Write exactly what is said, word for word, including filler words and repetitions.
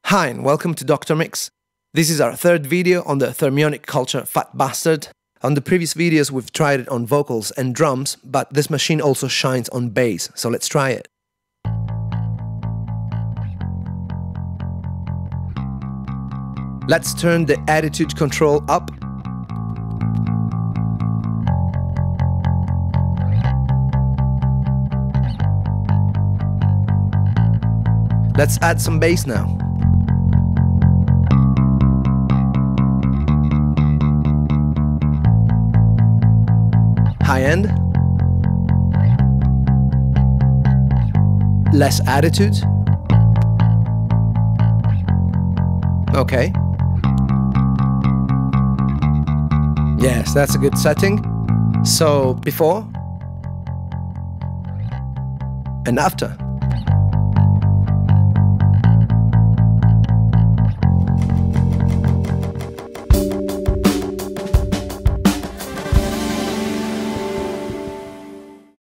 Hi and welcome to Doctor Mix. This is our third video on the Thermionic culture Fat Bustard. On the previous videos we've tried it on vocals and drums, but this machine also shines on bass, so let's try it. Let's turn the attitude control up. Let's add some bass now. High end. Less attitude. Okay. Yes, that's a good setting. So, before and after.